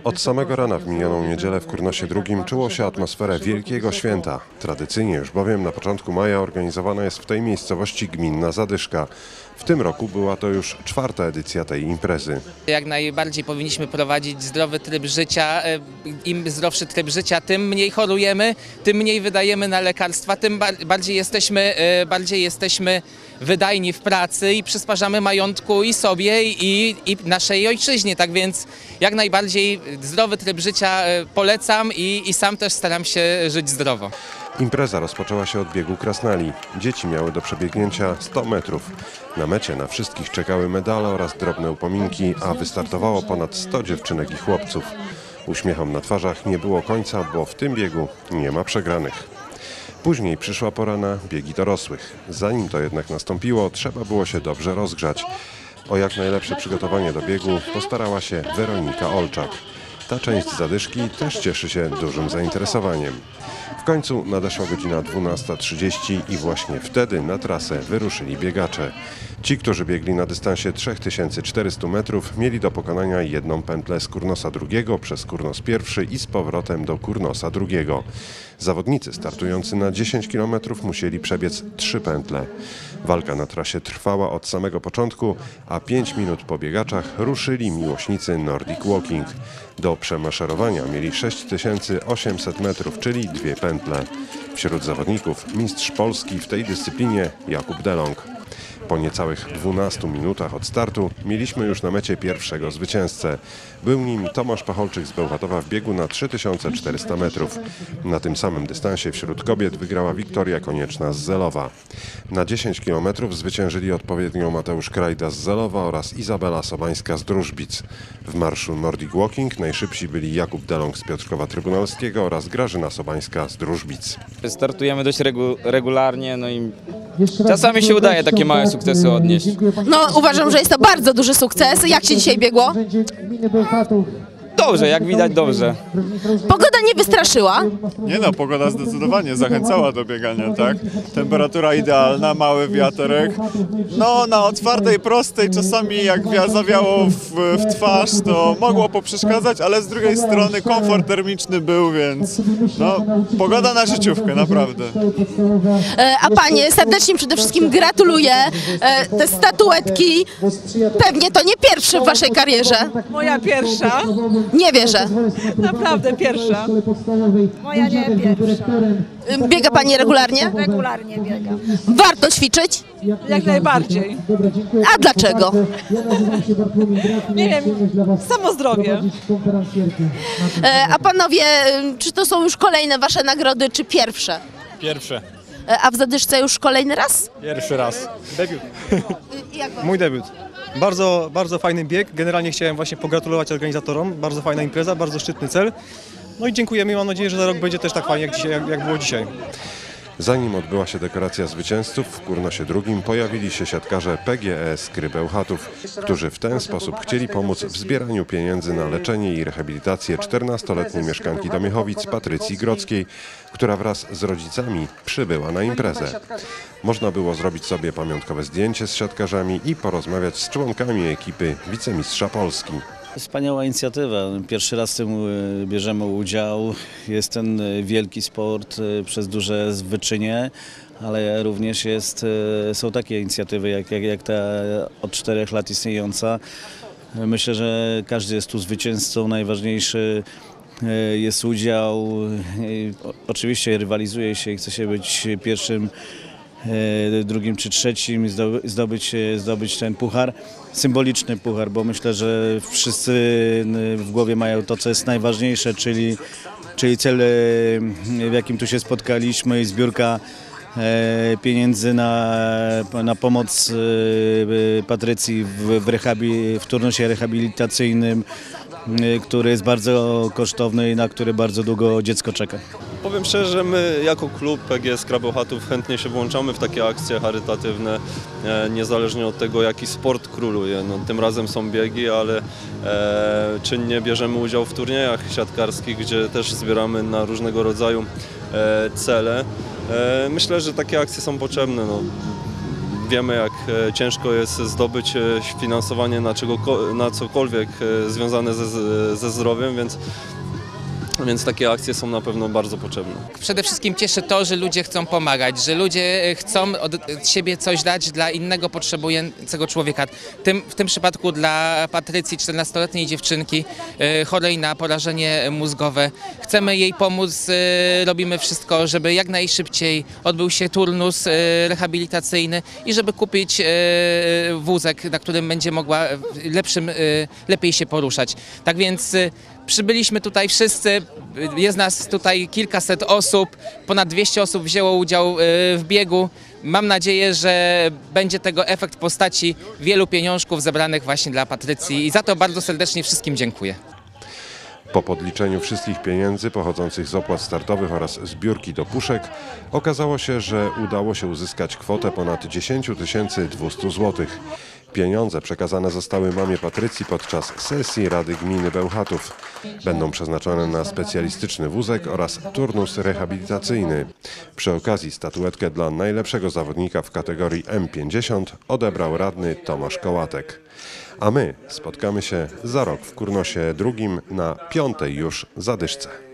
Od samego rana w minioną niedzielę w Kurnosie II czuło się atmosferę wielkiego święta. Tradycyjnie już bowiem na początku maja organizowana jest w tej miejscowości gminna zadyszka. W tym roku była to już 4. edycja tej imprezy. Jak najbardziej powinniśmy prowadzić zdrowy tryb życia. Im zdrowszy tryb życia, tym mniej chorujemy, tym mniej wydajemy na lekarstwa, tym bardziej jesteśmy wydajni w pracy i przysparzamy majątku i sobie, i naszej ojczyźnie. Tak więc jak najbardziej zdrowy tryb życia polecam i sam też staram się żyć zdrowo. Impreza rozpoczęła się od biegu krasnali. Dzieci miały do przebiegnięcia 100 metrów. Na mecie na wszystkich czekały medale oraz drobne upominki, a wystartowało ponad 100 dziewczynek i chłopców. Uśmiechom na twarzach nie było końca, bo w tym biegu nie ma przegranych. Później przyszła pora na biegi dorosłych. Zanim to jednak nastąpiło, trzeba było się dobrze rozgrzać. O jak najlepsze przygotowanie do biegu postarała się Weronika Olczak. Ta część zadyszki też cieszy się dużym zainteresowaniem. W końcu nadeszła godzina 12:30 i właśnie wtedy na trasę wyruszyli biegacze. Ci, którzy biegli na dystansie 3400 metrów, mieli do pokonania jedną pętlę z Kurnosa II przez Kurnos I i z powrotem do Kurnosa II. Zawodnicy startujący na 10 km musieli przebiec 3 pętle. Walka na trasie trwała od samego początku, a 5 minut po biegaczach ruszyli miłośnicy Nordic Walking. Do przemaszerowania mieli 6800 metrów, czyli 2 pętle. Wśród zawodników mistrz Polski w tej dyscyplinie Jakub Delong. Po niecałych 12 minutach od startu mieliśmy już na mecie pierwszego zwycięzcę. Był nim Tomasz Pacholczyk z Bełchatowa w biegu na 3400 metrów. Na tym samym dystansie wśród kobiet wygrała Wiktoria Konieczna z Zelowa. Na 10 km zwyciężyli odpowiednio Mateusz Krajda z Zelowa oraz Izabela Sobańska z Drużbic. W marszu Nordic Walking najszybsi byli Jakub Delong z Piotrkowa Trybunalskiego oraz Grażyna Sobańska z Drużbic. Startujemy dość regularnie, no i czasami się udaje takie małe sukcesy odnieść. No uważam, że jest to bardzo duży sukces. Jak się dzisiaj biegło? Dobrze, jak widać dobrze. Pogoda nie wystraszyła. Nie no, pogoda zdecydowanie zachęcała do biegania, tak? Temperatura idealna, mały wiaterek. No, na otwartej, prostej czasami jak zawiało w twarz, to mogło poprzeszkadzać, ale z drugiej strony komfort termiczny był, więc no, pogoda na życiówkę, naprawdę. A panie, serdecznie przede wszystkim gratuluję. Te statuetki, pewnie to nie pierwszy w waszej karierze. Moja pierwsza, Nie wierzę. naprawdę pierwsza. Moja nie pierwsza. Biega pani regularnie? Regularnie biegam. Warto ćwiczyć? Jak najbardziej. A dlaczego? Nie wiem, samo zdrowie. A panowie, czy to są już kolejne wasze nagrody, czy pierwsze? Pierwsze. A w zadyszce już kolejny raz? Pierwszy raz. Debiut. Jak wam? Mój debiut. Bardzo, bardzo fajny bieg. Generalnie chciałem właśnie pogratulować organizatorom. Bardzo fajna impreza, bardzo szczytny cel. No i dziękujemy i mam nadzieję, że za rok będzie też tak fajnie jak było dzisiaj. Zanim odbyła się dekoracja zwycięzców, w Kurnosie II pojawili się siatkarze PGE z Kry Bełchatów, którzy w ten sposób chcieli pomóc w zbieraniu pieniędzy na leczenie i rehabilitację 14-letniej mieszkanki Domiechowic Patrycji Grodzkiej, która wraz z rodzicami przybyła na imprezę. Można było zrobić sobie pamiątkowe zdjęcie z siatkarzami i porozmawiać z członkami ekipy wicemistrza Polski. Wspaniała inicjatywa. Pierwszy raz w tym bierzemy udział. Jest ten wielki sport przez duże wyczynie, ale również są takie inicjatywy jak ta od 4 lat istniejąca. Myślę, że każdy jest tu zwycięzcą. Najważniejszy jest udział. Oczywiście rywalizuje się i chce się być pierwszym, drugim czy trzecim, zdobyć ten puchar, symboliczny puchar, bo myślę, że wszyscy w głowie mają to, co jest najważniejsze, czyli cel, w jakim tu się spotkaliśmy i zbiórka pieniędzy na pomoc Patrycji w turnusie rehabilitacyjnym, który jest bardzo kosztowny i na który bardzo długo dziecko czeka. Powiem szczerze, że my jako klub PGE z Kra Bełchatów chętnie się włączamy w takie akcje charytatywne, niezależnie od tego, jaki sport króluje. No, tym razem są biegi, ale czynnie bierzemy udział w turniejach siatkarskich, gdzie też zbieramy na różnego rodzaju cele. Myślę, że takie akcje są potrzebne. No, wiemy, jak ciężko jest zdobyć finansowanie na cokolwiek związane ze zdrowiem, więc takie akcje są na pewno bardzo potrzebne. Przede wszystkim cieszy to, że ludzie chcą pomagać, że ludzie chcą od siebie coś dać dla innego potrzebującego człowieka. W tym przypadku dla Patrycji, 14-letniej dziewczynki chorej na porażenie mózgowe. Chcemy jej pomóc, robimy wszystko, żeby jak najszybciej odbył się turnus rehabilitacyjny i żeby kupić wózek, na którym będzie mogła lepiej się poruszać. Tak więc przybyliśmy tutaj wszyscy, jest nas tutaj kilkaset osób, ponad 200 osób wzięło udział w biegu. Mam nadzieję, że będzie tego efekt w postaci wielu pieniążków zebranych właśnie dla Patrycji i za to bardzo serdecznie wszystkim dziękuję. Po podliczeniu wszystkich pieniędzy pochodzących z opłat startowych oraz zbiórki do puszek okazało się, że udało się uzyskać kwotę ponad 10 200 zł. Pieniądze przekazane zostały mamie Patrycji podczas sesji Rady Gminy Bełchatów. Będą przeznaczone na specjalistyczny wózek oraz turnus rehabilitacyjny. Przy okazji statuetkę dla najlepszego zawodnika w kategorii M50 odebrał radny Tomasz Kołatek. A my spotkamy się za rok w Kurnosie II na 5. już zadyszce.